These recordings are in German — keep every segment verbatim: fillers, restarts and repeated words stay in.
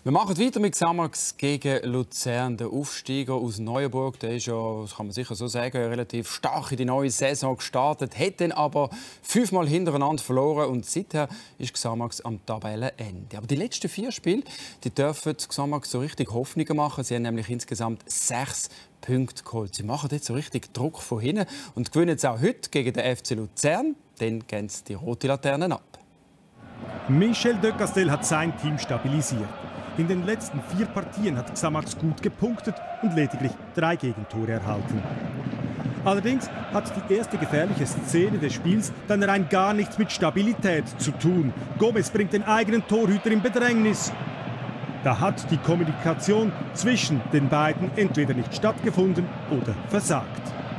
Wir machen weiter mit Xamax gegen Luzern. Der Aufsteiger aus Neuenburg, der ist ja, das kann man sicher so sagen, relativ stark in die neue Saison gestartet, hat dann aber fünfmal hintereinander verloren und seither ist Xamax am Tabellenende. Aber die letzten vier Spiele, die dürfen Xamax so richtig Hoffnungen machen. Sie haben nämlich insgesamt sechs Punkte geholt. Sie machen jetzt so richtig Druck von hinten und gewinnen es auch heute gegen den F C Luzern. Dann gehen sie die rote Laterne ab. Michel de Castel hat sein Team stabilisiert. In den letzten vier Partien hat Xamax gut gepunktet und lediglich drei Gegentore erhalten. Allerdings hat die erste gefährliche Szene des Spiels dann rein gar nichts mit Stabilität zu tun. Gomez bringt den eigenen Torhüter in Bedrängnis. Da hat die Kommunikation zwischen den beiden entweder nicht stattgefunden oder versagt.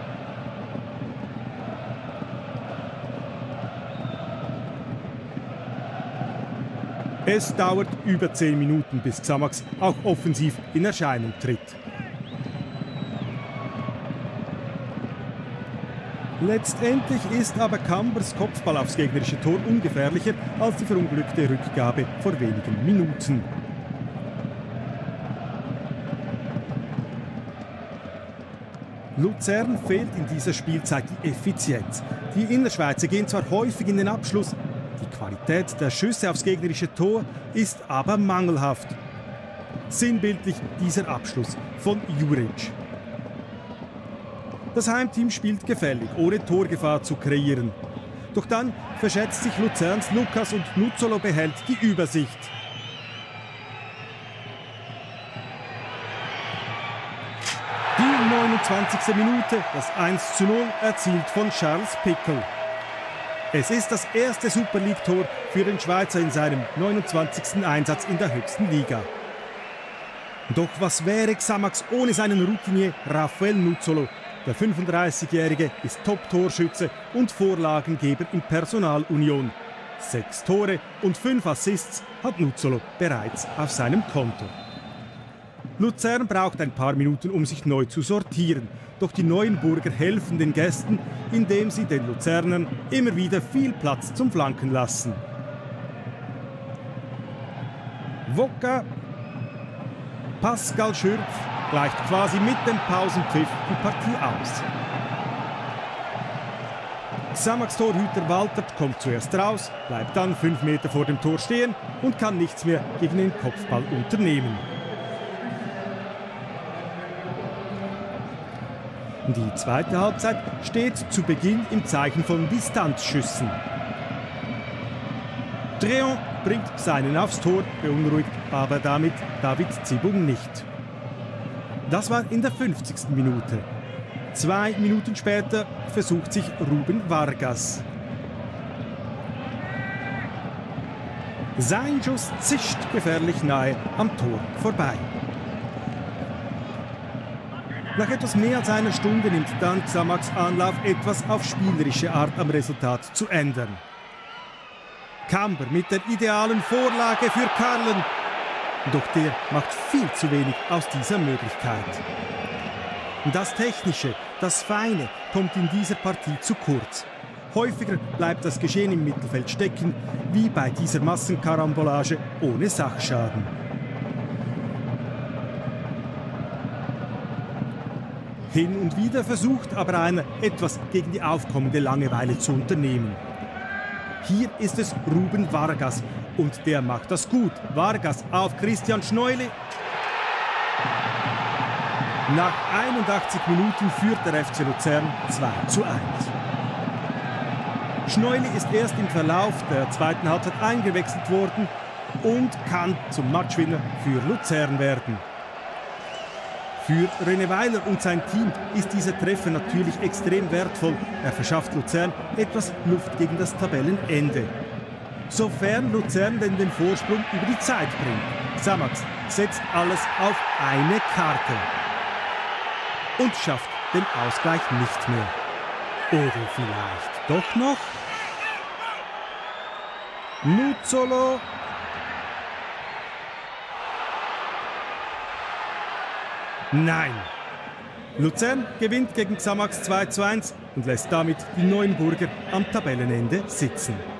Es dauert über zehn Minuten, bis Xamax auch offensiv in Erscheinung tritt. Letztendlich ist aber Cambers Kopfball aufs gegnerische Tor ungefährlicher als die verunglückte Rückgabe vor wenigen Minuten. Luzern fehlt in dieser Spielzeit die Effizienz. Die Innerschweizer gehen zwar häufig in den Abschluss, die Qualität der Schüsse aufs gegnerische Tor ist aber mangelhaft. Sinnbildlich dieser Abschluss von Juric. Das Heimteam spielt gefällig, ohne Torgefahr zu kreieren. Doch dann verschätzt sich Luzerns Lukas und Nuzzolo behält die Übersicht. Die neunundzwanzigste Minute, das eins zu null, erzielt von Charles Pickel. Es ist das erste Super League-Tor für den Schweizer in seinem neunundzwanzigsten Einsatz in der höchsten Liga. Doch was wäre Xamax ohne seinen Routinier Rafael Nuzzolo? Der fünfunddreißigjährige ist Top-Torschütze und Vorlagengeber in Personalunion. Sechs Tore und fünf Assists hat Nuzzolo bereits auf seinem Konto. Luzern braucht ein paar Minuten, um sich neu zu sortieren. Doch die Neuenburger helfen den Gästen, indem sie den Luzernern immer wieder viel Platz zum Flanken lassen. Voka, Pascal Schürpf gleicht quasi mit dem Pausenpfiff die Partie aus. Xamax-Torhüter Walter kommt zuerst raus, bleibt dann fünf Meter vor dem Tor stehen und kann nichts mehr gegen den Kopfball unternehmen. Die zweite Halbzeit steht zu Beginn im Zeichen von Distanzschüssen. Dréon bringt seinen aufs Tor, beunruhigt aber damit David Zibung nicht. Das war in der fünfzigsten Minute. Zwei Minuten später versucht sich Ruben Vargas. Sein Schuss zischt gefährlich nahe am Tor vorbei. Nach etwas mehr als einer Stunde nimmt dann Xamax Anlauf, etwas auf spielerische Art am Resultat zu ändern. Camber mit der idealen Vorlage für Karlen. Doch der macht viel zu wenig aus dieser Möglichkeit. Das Technische, das Feine kommt in dieser Partie zu kurz. Häufiger bleibt das Geschehen im Mittelfeld stecken, wie bei dieser Massenkarambolage ohne Sachschaden. Hin und wieder versucht aber einer, etwas gegen die aufkommende Langeweile zu unternehmen. Hier ist es Ruben Vargas und der macht das gut. Vargas auf Christian Schneuli. Nach einundachtzig Minuten führt der F C Luzern zwei zu eins. Schneuli ist erst im Verlauf der zweiten Halbzeit eingewechselt worden und kann zum Matchwinner für Luzern werden. Für René Weiler und sein Team ist dieser Treffer natürlich extrem wertvoll. Er verschafft Luzern etwas Luft gegen das Tabellenende. Sofern Luzern denn den Vorsprung über die Zeit bringt. Xamax setzt alles auf eine Karte. Und schafft den Ausgleich nicht mehr. Oder vielleicht doch noch? Nuzzolo. Nein! Luzern gewinnt gegen Xamax zwei zu eins und lässt damit die Neuenburger am Tabellenende sitzen.